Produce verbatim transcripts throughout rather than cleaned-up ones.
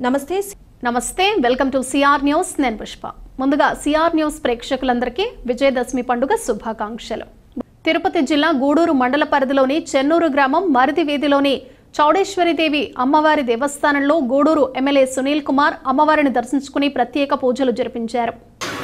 నమస్తే నమస్తే welcome to CR news నేను పుష్ప ముందుగా సిఆర్ న్యూస్ ప్రేక్షకులందరికీ విజయదశమి పండుగ శుభాకాంక్షలు తిరుపతి జిల్లా గూడూరు మండల పరిధిలోని చెన్నూరు గ్రామం మరిది వీధిలోని చౌడేశ్వరీదేవి అమ్మవారి దేవస్థానంలో గూడూరు ఎమ్మెల్యే సునీల్ కుమార్ అమ్మవారిని దర్శించుకుని ప్రత్యేక పూజలు జరిపించారు.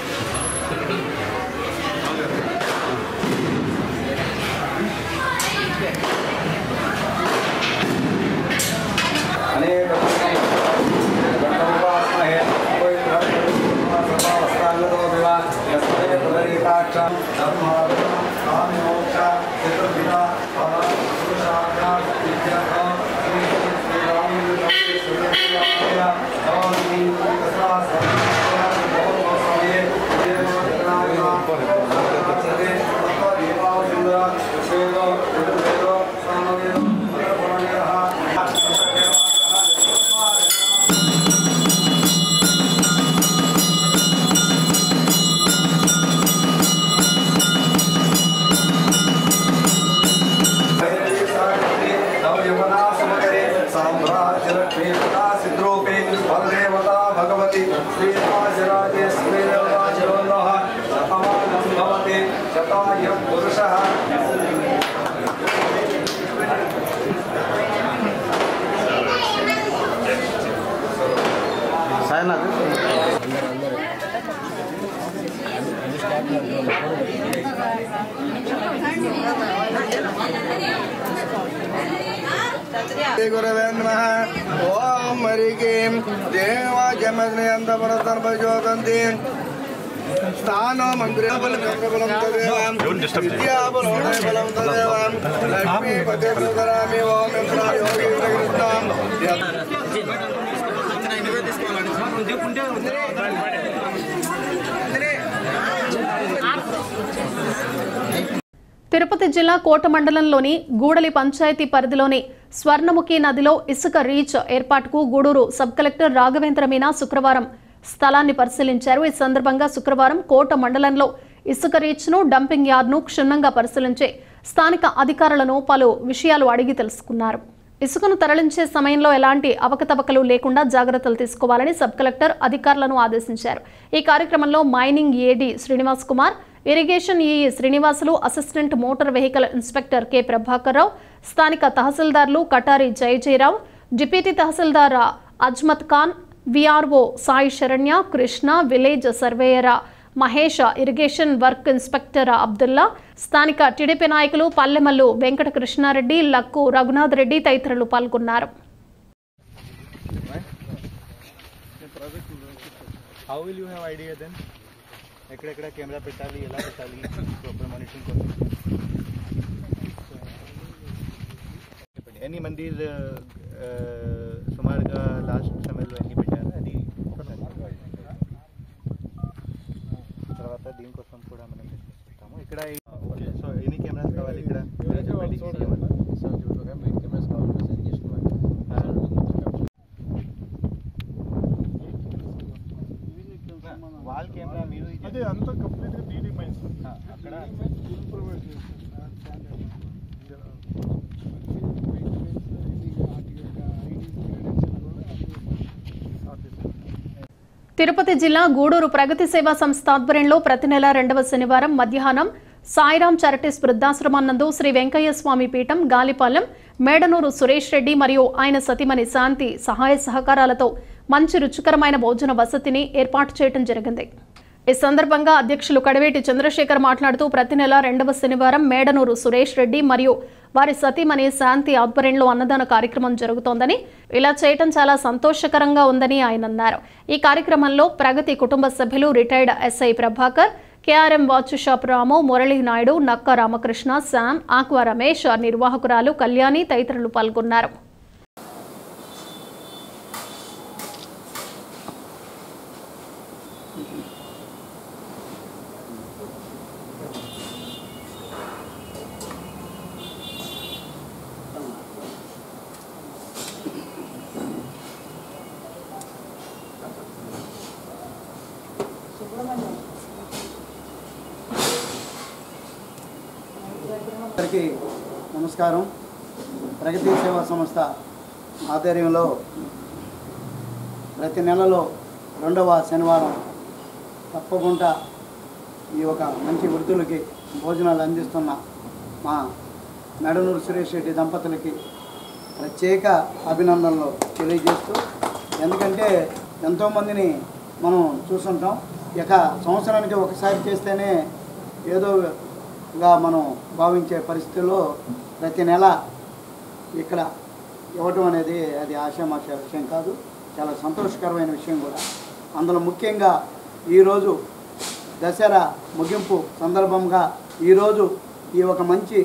गुरवे नमः ओम मरिकीं देवा जमग्नयन्त परतर्पजोतन्ति स्थानो मन्दिरे बलं चक्रबलं तदेवं विद्याबलं बलं तदेवं लक्ष्मी पतिर्दरामि ओम इंद्राय योगी कृष्णं తిరుపతి జిల్లా కోట మండలంలోని గూడలి పంచాయతీ పరిధిలోని స్వర్ణముఖి నదిలో ఇసుక రీచ్ ఏర్పాటుకు గూడూరు సబ్ కలెక్టర్ రాఘవేంద్ర మీనా శుక్రవారం స్థలాన్ని పరిశీలించారు. ఈ సందర్భంగా శుక్రవారం కోట మండలంలో ఇసుక రీచ్ ను డంపింగ్ యార్డ్ ను క్షుణ్ణంగా పరిశీలించి స్థానిక అధికారులను పలు విషయాలు అడిగి తెలుసుకున్నారు. ఇసుకను తరలించే సమయంలో ఎలాంటి అవకతవకలు లేకుండా జాగ్రత్తలు తీసుకోవాలని సబ్ కలెక్టర్ అధికారులను ఆదేశించారు. ఈ కార్యక్రమంలో mining AD Srinivas Kumar, irrigation EE Srinivasulu, assistant motor vehicle inspector K Prabhakar Rao, స్థానిక తహసీల్దార్లు Katari Jayajayarao, deputy tahsildar Azmat Khan, VRO Sai Saranya, Krishna, village surveyor Mahesh, irrigation work inspector Abdullah, స్థానిక టీడీపీ నాయకులు పల్లెమల్లు వెంకట కృష్ణారెడ్డి, లక్కు రఘునాథ్ రెడ్డి తదితరులు పాల్గొన్నారు. ఎక్కడెక్కడ కెమెరా పెట్టాలి, ఎలా పెట్టాలి, ప్రాపర్ మానిటరింగ్ కోసం ఎన్ని మంది సుమారుగా లాస్ట్ సమయంలో ఎన్ని పెట్టారు అది తర్వాత దీనికోసం కూడా మనం చెప్తాము. ఇక్కడ సో ఎన్ని కెమెరాస్ కావాలి, ఇక్కడ వాల్ కెమెరా మీరు అదే అంతా కంప్లీట్ గా డీడీ మైన్స్ అక్కడ తిరుపతి జిల్లా గూడూరు ప్రగతి సేవా సంస్థ ఆధ్వర్యంలో ప్రతి నెల రెండవ శనివారం మధ్యాహ్నం సాయిరాం చారిటీస్ వృద్ధాశ్రమం నందు శ్రీ వెంకయ్య స్వామి పీఠం గాలిపాలెం మేడనూరు సురేష్ రెడ్డి మరియు ఆయన సతీమణి శాంతి సహాయ సహకారాలతో మంచి రుచికరమైన భోజన వసతిని ఏర్పాటు చేయడం జరిగింది. ఈ సందర్భంగా అధ్యక్షులు కడివేటి చంద్రశేఖర్ మాట్లాడుతూ ప్రతి నెల రెండవ శనివారం మేడనూరు సురేష్ రెడ్డి మరియు వారి సతీమణి శాంతి ఆధ్వర్యంలో అన్నదాన కార్యక్రమం జరుగుతోందని, ఇలా చేయటం చాలా సంతోషకరంగా ఉందని ఆయన అన్నారు. ఈ కార్యక్రమంలో ప్రగతి కుటుంబ సభ్యులు retired SI Prabhakar, KRM watch shop Ramu, Murali Naidu, Nakka Ramakrishna, Sam, aqua Ramesh, నిర్వాహకురాలు కళ్యాణి తదితరులు పాల్గొన్నారు. అందరికీ నమస్కారం. ప్రగతి సేవా సంస్థ ఆధ్వర్యంలో ప్రతి నెలలో రెండవ శనివారం తప్పకుండా ఈ ఒక మంచి వృద్ధులకి భోజనాలు అందిస్తున్న మా మెడనూరు సురేష్ రెడ్డి దంపతులకి ప్రత్యేక అభినందనలు తెలియజేస్తూ, ఎందుకంటే ఎంతోమందిని మనం చూస్తుంటాం, ఇక సంవత్సరానికి ఒకసారి చేస్తేనే ఏదోగా మనం భావించే పరిస్థితుల్లో ప్రతి నెల ఇక్కడ ఇవ్వటం అనేది అది ఆశామాష విషయం కాదు, చాలా సంతోషకరమైన విషయం కూడా. అందులో ముఖ్యంగా ఈరోజు దసరా ముగింపు సందర్భంగా ఈరోజు ఈ ఒక మంచి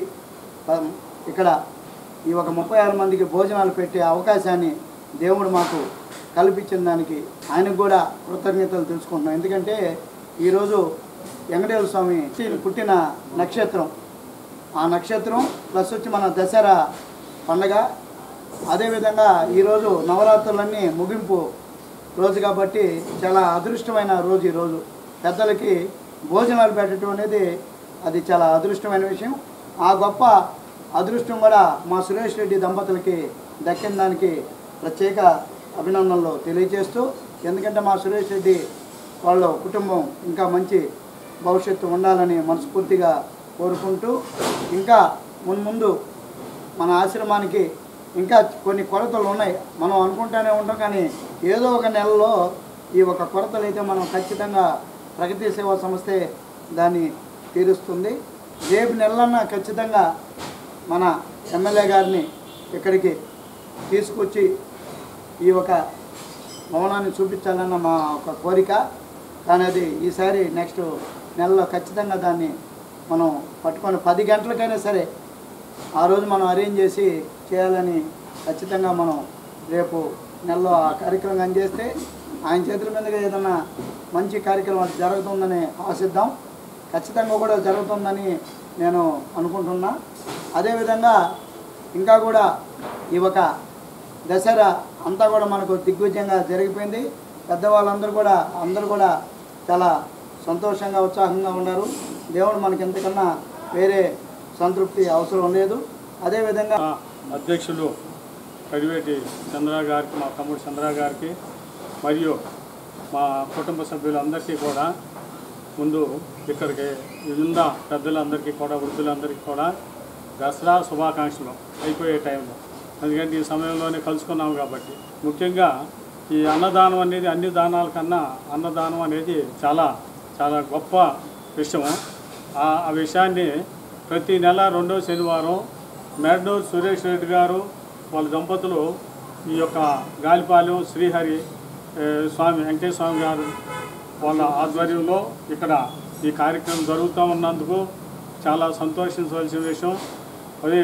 ఇక్కడ ఈ ఒక ముప్పై ఆరు మందికి భోజనాలు పెట్టే అవకాశాన్ని దేవుడు మాకు కల్పించిన దానికి ఆయనకు కూడా కృతజ్ఞతలు తెలుసుకుంటున్నాం. ఎందుకంటే ఈరోజు వెంకటేశ్వర స్వామి పుట్టిన నక్షత్రం, ఆ నక్షత్రం ప్లస్ వచ్చి మన దసరా పండగ, అదేవిధంగా ఈరోజు నవరాత్రులన్నీ ముగింపు రోజు కాబట్టి చాలా అదృష్టమైన రోజు. ఈరోజు పెద్దలకి భోజనాలు పెట్టడం అనేది అది చాలా అదృష్టమైన విషయం. ఆ గొప్ప అదృష్టం కూడా మా సురేష్ రెడ్డి దంపతులకి దక్కిన దానికి ప్రత్యేక అభినందనలు తెలియజేస్తూ, ఎందుకంటే మా సురేష్ రెడ్డి వాళ్ళ కుటుంబం ఇంకా మంచి భవిష్యత్తు ఉండాలని మనస్ఫూర్తిగా కోరుకుంటూ, ఇంకా మున్ముందు మన ఆశ్రమానికి ఇంకా కొన్ని కొరతలు ఉన్నాయి. మనం అనుకుంటూనే ఉంటాం, కానీ ఏదో ఒక నెలలో ఈ ఒక కొరతలు అయితే మనం ఖచ్చితంగా ప్రగతి సేవా సంస్థే దాన్ని తీరుస్తుంది. రేపు నెలలన్నా ఖచ్చితంగా మన ఎమ్మెల్యే గారిని ఇక్కడికి తీసుకొచ్చి ఈ ఒక భవనాన్ని చూపించాలన్న మా ఒక కోరిక. కానీ అది ఈసారి నెక్స్ట్ నెలలో ఖచ్చితంగా దాన్ని మనం పట్టుకొని పది గంటలకైనా సరే ఆ రోజు మనం అరేంజ్ చేసి చేయాలని ఖచ్చితంగా మనం రేపు నెలలో ఆ కార్యక్రమం అందజేస్తే ఆయన చేతుల మీదుగా ఏదైనా మంచి కార్యక్రమం జరుగుతుందని ఆశిద్దాం. ఖచ్చితంగా కూడా జరుగుతుందని నేను అనుకుంటున్నా. అదేవిధంగా ఇంకా కూడా ఈ ఒక దసరా అంతా కూడా మనకు దిగ్విజయంగా జరిగిపోయింది. పెద్దవాళ్ళందరూ కూడా అందరూ కూడా చాలా సంతోషంగా ఉత్సాహంగా ఉన్నారు. దేవుడు మనకి ఎంతకన్నా వేరే సంతృప్తి అవసరం లేదు. అదేవిధంగా అధ్యక్షులు కడివేటి చంద్ర గారికి, మా తమ్ముడు చంద్ర గారికి మరియు మా కుటుంబ సభ్యులందరికీ కూడా ముందు ఇక్కడికి ఉన్న పెద్దలందరికీ కూడా వృద్ధులందరికీ కూడా దసరా శుభాకాంక్షలు అయిపోయే టైంలో, ఎందుకంటే ఈ సమయంలోనే కలుసుకున్నాం కాబట్టి. ముఖ్యంగా ఈ అన్నదానం అనేది అన్ని దానాల కన్నా అన్నదానం అనేది చాలా చాలా గొప్ప విషయం. ఆ విషయాన్ని ప్రతి నెల రెండో శనివారం మెడనూరు సురేష్ రెడ్డి గారు వాళ్ళ దంపతులు ఈ యొక్క గాలిపాలెం శ్రీహరి స్వామి వెంకటేశ్వర స్వామి గారు వాళ్ళ ఆధ్వర్యంలో ఇక్కడ ఈ కార్యక్రమం జరుగుతూ ఉన్నందుకు చాలా సంతోషించవలసిన విషయం. అది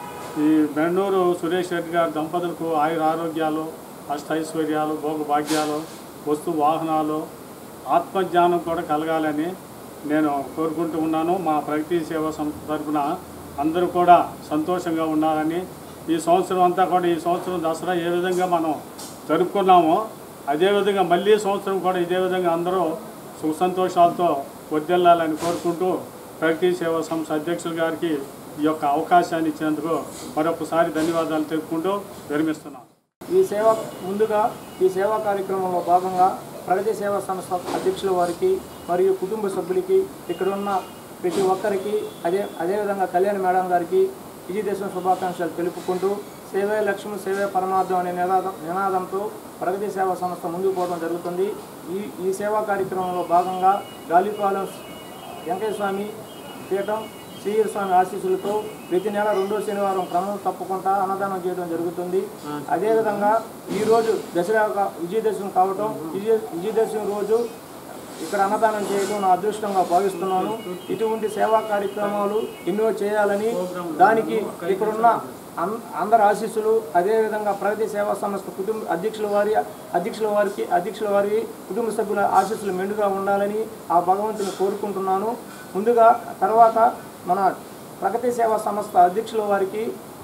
ఈ మెడనూరు సురేష్ రెడ్డి గారి దంపతులకు ఆయుర ఆరోగ్యాలు, అష్టైశ్వర్యాలు, భోగభాగ్యాలు, వస్తు వాహనాలు, ఆత్మజ్ఞానం కూడా కలగాలని నేను కోరుకుంటూ ఉన్నాను. మా ప్రగతి సేవా సంస్థ తరఫున అందరూ కూడా సంతోషంగా ఉండాలని, ఈ సంవత్సరం అంతా కూడా ఈ సంవత్సరం దసరా ఏ విధంగా మనం జరుపుకున్నామో అదేవిధంగా మళ్ళీ సంవత్సరం కూడా ఇదే విధంగా అందరూ సుఖ సంతోషాలతో వర్ధిల్లాలని కోరుకుంటూ ప్రగతి సేవా సంస్థ అధ్యక్షుల గారికి ఈ యొక్క అవకాశాన్ని ఇచ్చినందుకు మరొకసారి ధన్యవాదాలు తెలుపుకుంటూ విరమిస్తున్నాను. ఈ సేవ ముందుగా ఈ సేవా కార్యక్రమంలో భాగంగా ప్రగతి సేవా సంస్థ అధ్యక్షుల వారికి మరియు కుటుంబ సభ్యులకి ఇక్కడ ఉన్న ప్రతి ఒక్కరికి అదే అదేవిధంగా కళ్యాణ్ మేడం గారికి విజయదశమి శుభాకాంక్షలు తెలుపుకుంటూ సేవే లక్ష్యం సేవే పరమార్థం అనే నినాదం నినాదంతో ప్రగతి సేవా సంస్థ ముందుకు పోవడం జరుగుతుంది. ఈ ఈ సేవా కార్యక్రమంలో భాగంగా గాలిపాలెం వెంకటేశ్వర స్వామి పీఠం శ్రీహరి స్వామి ఆశీస్సులతో ప్రతి నెల రెండో శనివారం క్రమం తప్పకుండా అన్నదానం చేయడం జరుగుతుంది. అదేవిధంగా ఈరోజు దసరా విజయదశమి కావటం, విజయ విజయదశమి రోజు ఇక్కడ అన్నదానం చేయడం నా అదృష్టంగా భావిస్తున్నాను. ఇటువంటి సేవా కార్యక్రమాలు ఎన్నో చేయాలని, దానికి ఇక్కడున్న అందరి ఆశీస్సులు, అదేవిధంగా ప్రగతి సేవా సంస్థ కుటుంబ అధ్యక్షుల వారి అధ్యక్షుల వారికి అధ్యక్షుల వారి కుటుంబ సభ్యుల ఆశీస్సులు మెండుగా ఉండాలని ఆ భగవంతుని కోరుకుంటున్నాను. ముందుగా తర్వాత మన ప్రగతి సేవా సంస్థ అధ్యక్షుల వారికి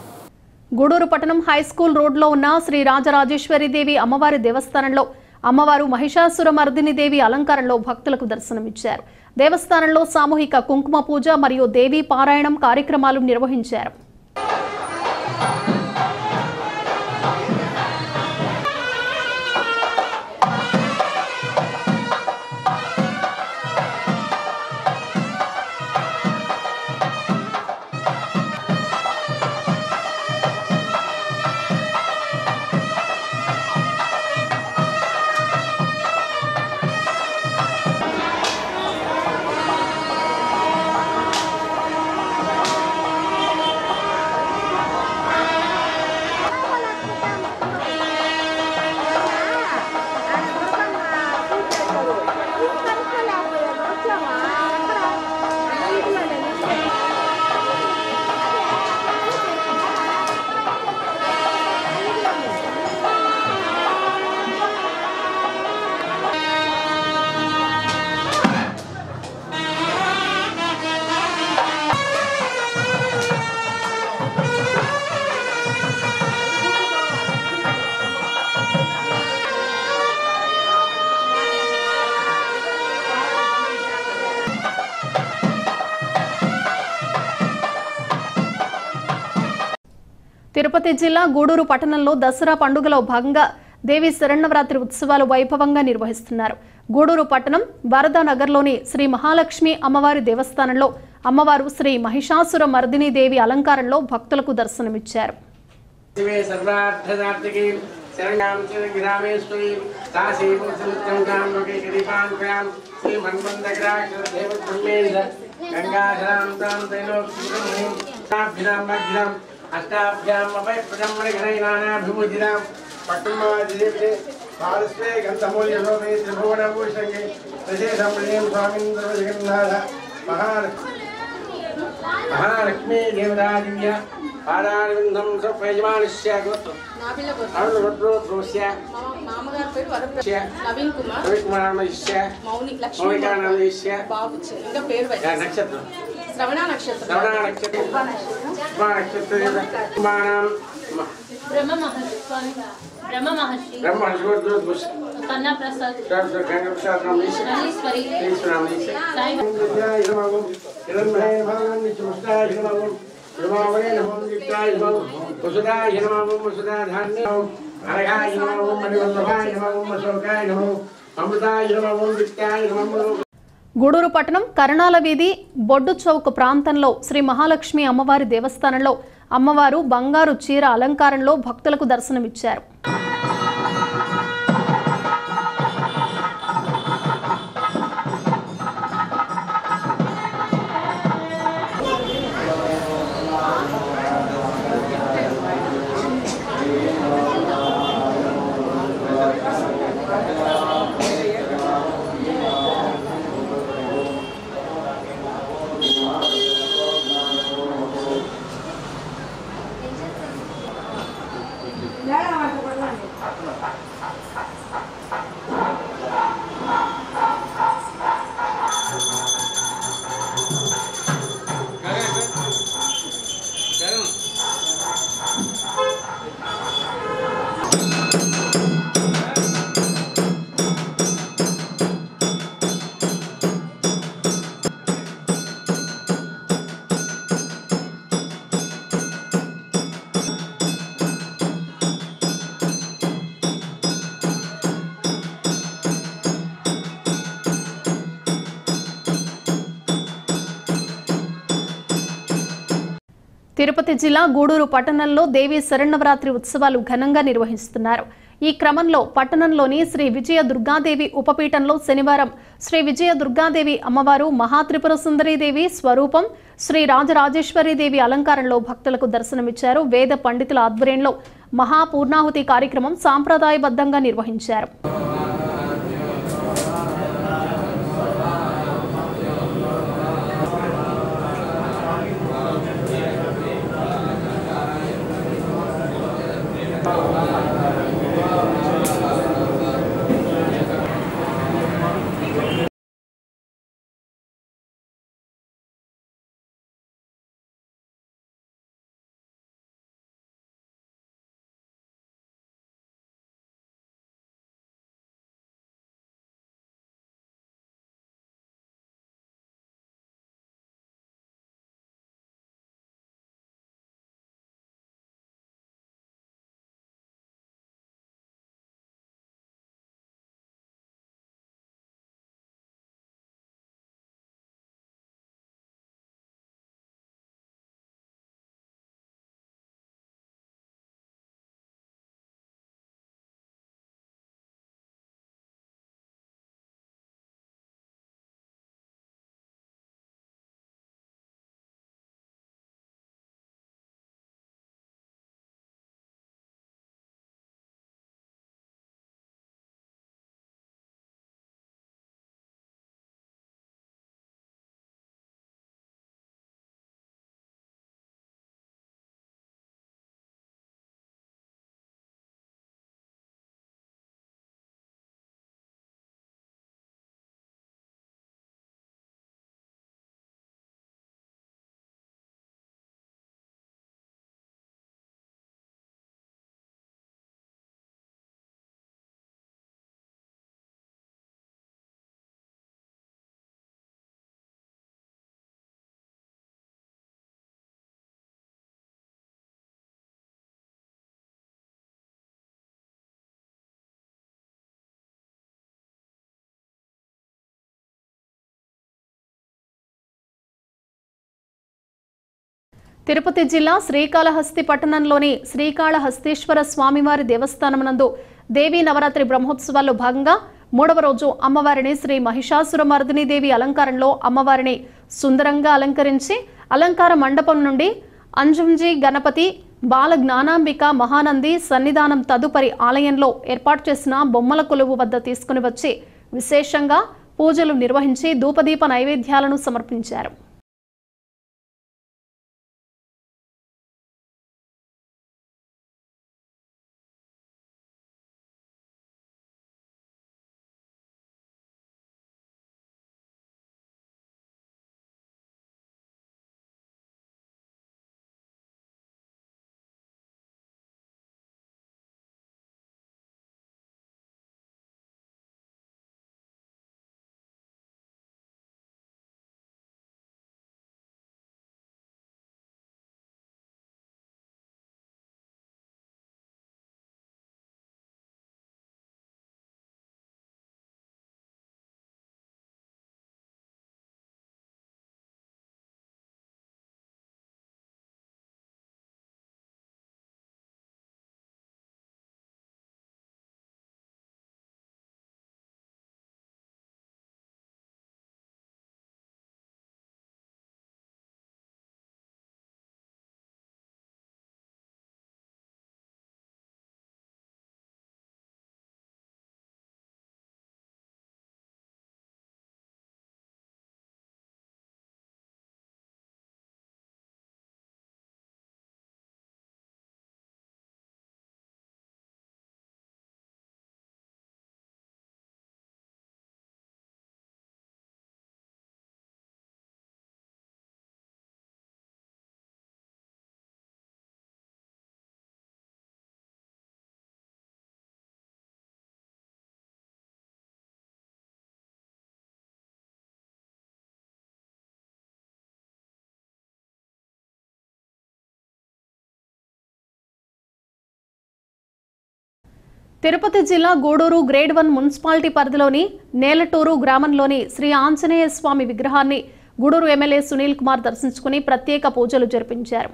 గూడూరు పట్టణం హై స్కూల్ రోడ్లో ఉన్న శ్రీ రాజరాజేశ్వరి దేవి అమ్మవారి దేవస్థానంలో అమ్మవారు మహిషాసుర మర్దిని దేవి అలంకారంలో భక్తులకు దర్శనమిచ్చారు. దేవస్థానంలో సామూహిక కుంకుమ పూజ మరియు దేవీ పారాయణం కార్యక్రమాలు నిర్వహించారు. తిరుపతి జిల్లా గూడూరు పట్టణంలో దసరా పండుగలో భాగంగా దేవి శరన్నవరాత్రి ఉత్సవాలు వైభవంగా నిర్వహిస్తున్నారు. గూడూరు పట్టణం వరదానగర్లోని శ్రీ మహాలక్ష్మి అమ్మవారి దేవస్థానంలో అమ్మవారు శ్రీ మహిషాసుర మర్దిని దేవి అలంకారంలో భక్తులకు దర్శనమిచ్చారు. అష్టాభ్యాం అభయ ప్రజమ్మణ ఘనైనానాభిభూజినాం పట్టుమాదిదేవిదే పారస్వే గంధమూల్య శోభే త్రిభువన భూషంగే విశేషం ప్రియం స్వామింద్ర జగన్నాథ మహాలక్ష్మీ దేవతాదివ్య పాదారవిందం స్వయజమానస్య అరుణగోత్రోద్భవస్య మామగారి పేరు వరప్రసాద్ నవీన్ కుమార్ రవి కుమారమస్య మౌని లక్ష్మీ మౌనికానందస్య బాబుచి ఇంకా పేరు నక్షత్రం శ్రవణ నక్షత్రం శ్రవణ నక్షత్రం నక్షత్రం మానం బ్రహ్మ మహర్షి బ్రహ్మ మహర్షి బ్రహ్మ హర్షవర్ధన కన్నా ప్రసాద్ గంగప్రసాద్ రామేశ్వర ఈశ్వరి ఈశ్వరామేశ్వర సాయి ఇరమగం ఇరమహే భగవన్ విష్ణుష్టాయ ఇరమగం ఇరమవరే నమో నిత్యాయ నమో వసుదాయ నమో వసుదాధాన్యం అరగాయ నమో మణివల్లభాయ నమో అశోకాయ నమో అమృతాయ నమో నిత్యాయ నమో. గూడూరు పట్టణం కరణాల వీధి బొడ్డు చౌక్ ప్రాంతంలో శ్రీ మహాలక్ష్మి అమ్మవారి దేవస్థానంలో అమ్మవారు బంగారు చీర అలంకారంలో భక్తులకు దర్శనమిచ్చారు. తిరుపతి జిల్లా గూడూరు పట్టణంలో దేవి శరన్నవరాత్రి ఉత్సవాలు ఘనంగా నిర్వహిస్తున్నారు. ఈ క్రమంలో పట్టణంలోని శ్రీ విజయ దుర్గాదేవి ఉపపీఠంలో శనివారం శ్రీ విజయ దుర్గాదేవి అమ్మవారు మహాత్రిపుర సుందరీదేవి స్వరూపం శ్రీ రాజరాజేశ్వరీదేవి అలంకారంలో భక్తులకు దర్శనమిచ్చారు. వేద పండితుల ఆధ్వర్యంలో మహాపూర్ణాహుతి కార్యక్రమం సాంప్రదాయబద్ధంగా నిర్వహించారు. తిరుపతి జిల్లా శ్రీకాళహస్తి పట్టణంలోని శ్రీకాళహస్తీశ్వర స్వామివారి దేవస్థానమునందు దేవీ నవరాత్రి బ్రహ్మోత్సవాల్లో భాగంగా మూడవ రోజు అమ్మవారిని శ్రీ మహిషాసురమర్దిని దేవి అలంకారంలో అమ్మవారిని సుందరంగా అలంకరించి అలంకార మండపం నుండి అంజుంజి గణపతి బాల జ్ఞానాంబిక మహానంది సన్నిధానం తదుపరి ఆలయంలో ఏర్పాటు చేసిన బొమ్మల కొలువు వద్ద తీసుకుని వచ్చి విశేషంగా పూజలు నిర్వహించి ధూపదీప నైవేద్యాలను సమర్పించారు. తిరుపతి జిల్లా గూడూరు గ్రేడ్ వన్ మున్సిపాలిటీ పరిధిలోని నేలటూరు గ్రామంలోని శ్రీ ఆంజనేయ స్వామి విగ్రహాన్ని గూడూరు ఎమ్మెల్యే సునీల్ కుమార్ దర్శించుకుని ప్రత్యేక పూజలు జరిపించారు.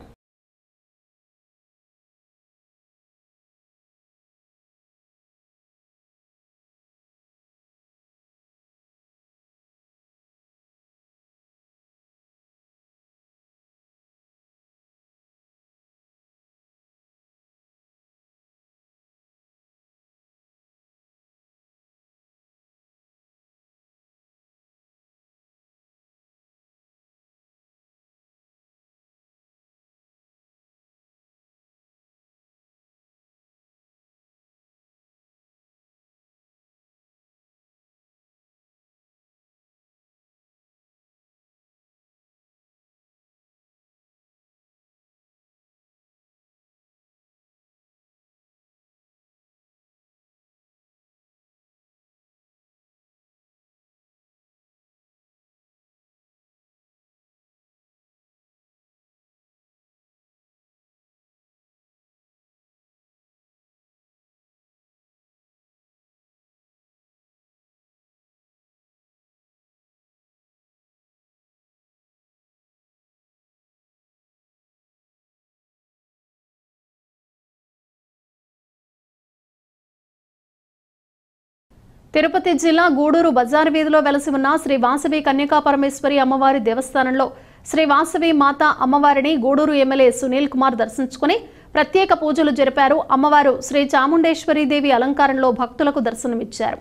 తిరుపతి జిల్లా గూడూరు బజార్ వీధిలో వెలసి ఉన్న శ్రీ వాసవి కన్యకా పరమేశ్వరి అమ్మవారి దేవస్థానంలో శ్రీ వాసవి మాత అమ్మవారిని గూడూరు ఎమ్మెల్యే సునీల్ కుమార్ దర్శించుకుని ప్రత్యేక పూజలు జరిపారు. అమ్మవారు శ్రీ చాముండేశ్వరి దేవి అలంకారంలో భక్తులకు దర్శనమిచ్చారు.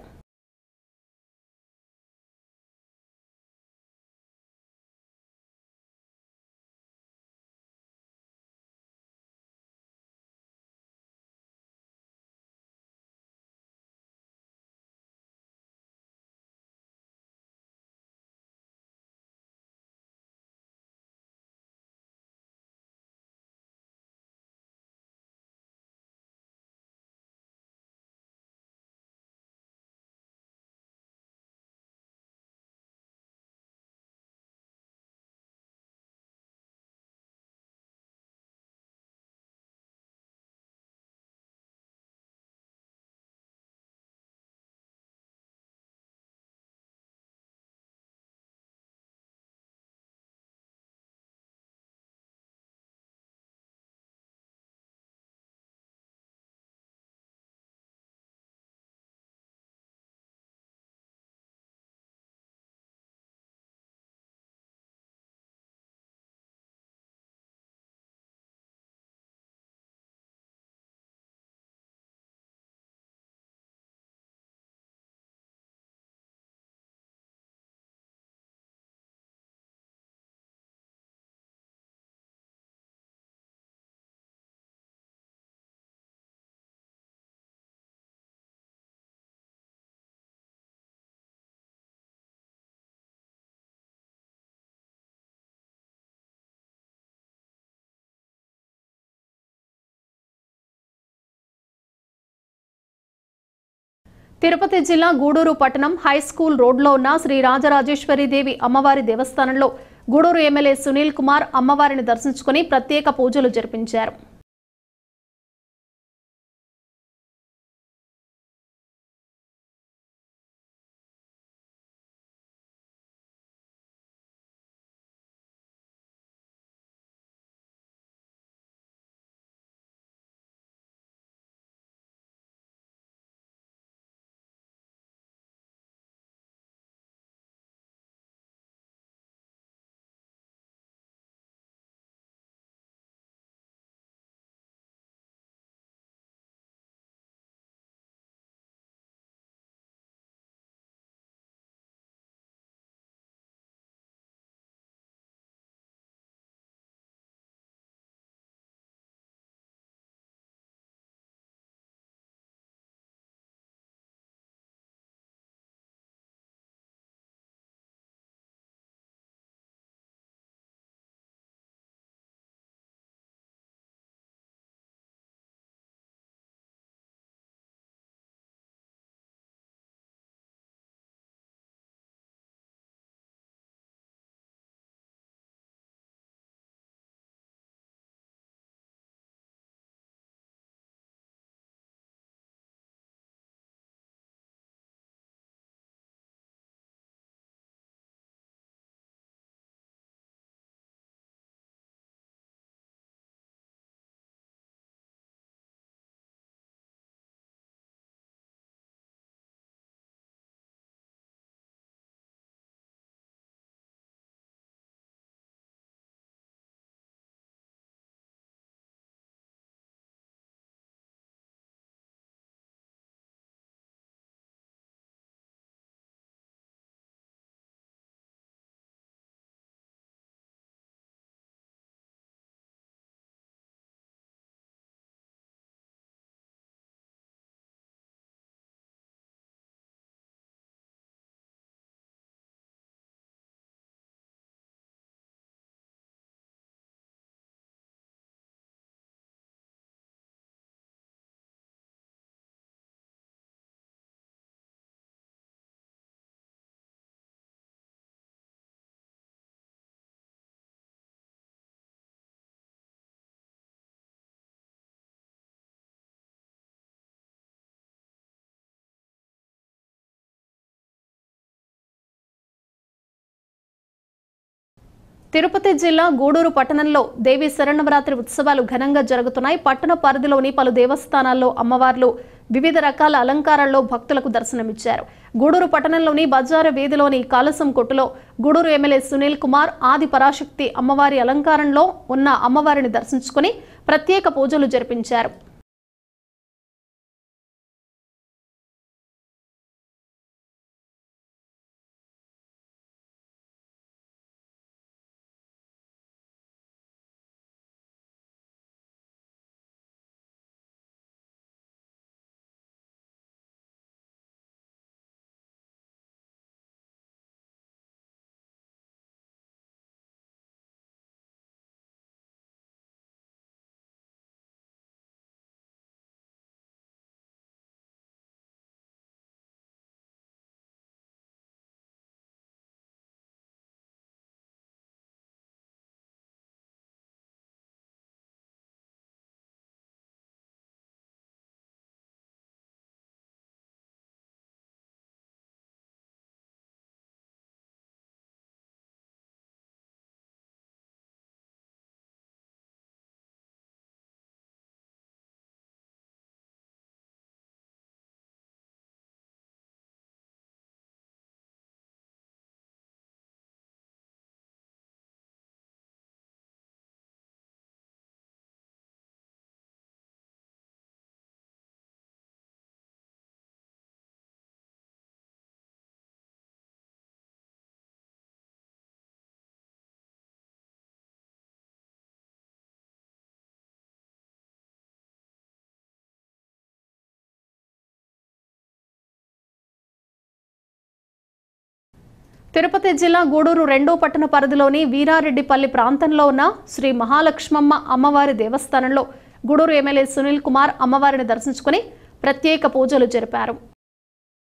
తిరుపతి జిల్లా గూడూరు పట్టణం హై స్కూల్ రోడ్లో ఉన్న శ్రీ రాజరాజేశ్వరీదేవి అమ్మవారి దేవస్థానంలో గూడూరు ఎమ్మెల్యే సునీల్ కుమార్ అమ్మవారిని దర్శించుకుని ప్రత్యేక పూజలు జరిపించారు. తిరుపతి జిల్లా గూడూరు పట్టణంలో దేవి శరన్నవరాత్రి ఉత్సవాలు ఘనంగా జరుగుతున్నాయి. పట్టణ పరిధిలోని పలు దేవస్థానాల్లో అమ్మవార్లు వివిధ రకాల అలంకారాల్లో భక్తులకు దర్శనమిచ్చారు. గూడూరు పట్టణంలోని బజారు వీధిలోని కాలసం కొట్టులో గూడూరు ఎమ్మెల్యే సునీల్ కుమార్ ఆది పరాశక్తి అమ్మవారి అలంకారంలో ఉన్న అమ్మవారిని దర్శించుకుని ప్రత్యేక పూజలు జరిపించారు. తిరుపతి జిల్లా గూడూరు రెండో పట్టణ పరిధిలోని వీరారెడ్డిపల్లి ప్రాంతంలో ఉన్న శ్రీ మహాలక్ష్మమ్మ అమ్మవారి దేవస్థానంలో గూడూరు ఎమ్మెల్యే సునీల్ కుమార్ అమ్మవారిని దర్శించుకుని ప్రత్యేక పూజలు జరిపారు.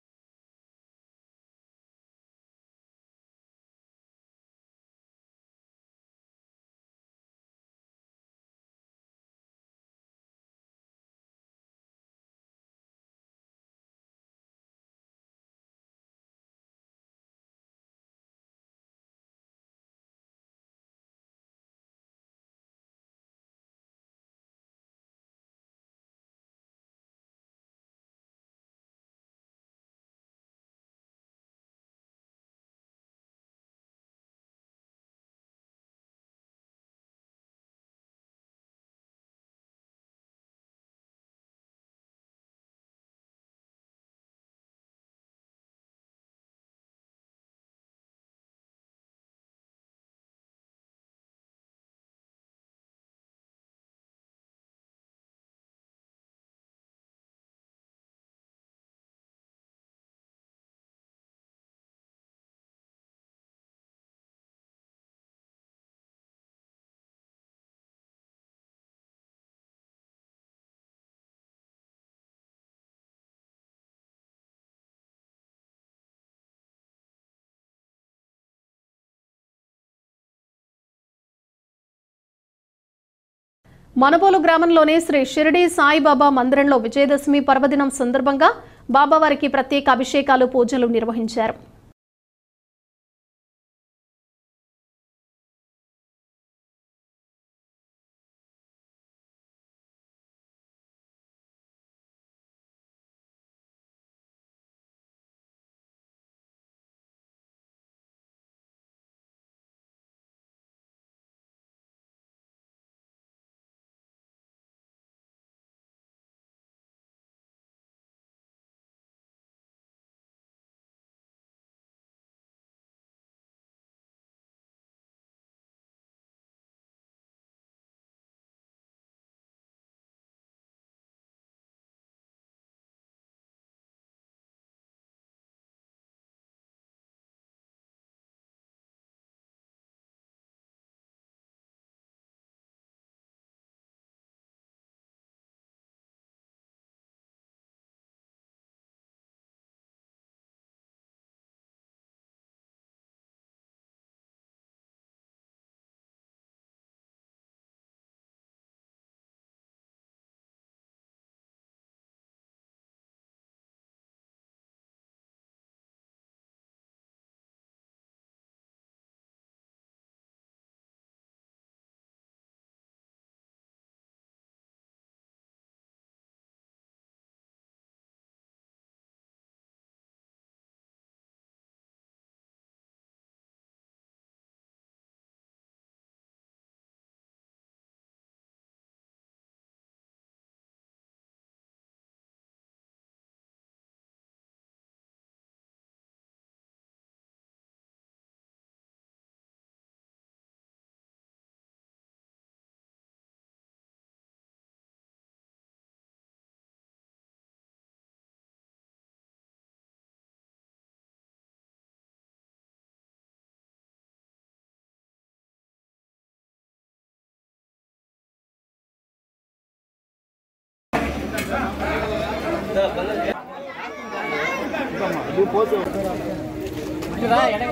మనబోలు గ్రామంలోని శ్రీ షిరిడి సాయిబాబా మందిరంలో విజయదశమి పర్వదినం సందర్భంగా బాబావారికి ప్రత్యేక అభిషేకాలు పూజలు నిర్వహించారు.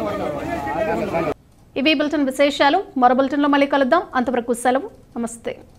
ఇవి బులెటిన్ విశేషాలు. మరో బులెటిన్లో మళ్ళీ కలుద్దాం. అంతవరకు సెలవు. నమస్తే.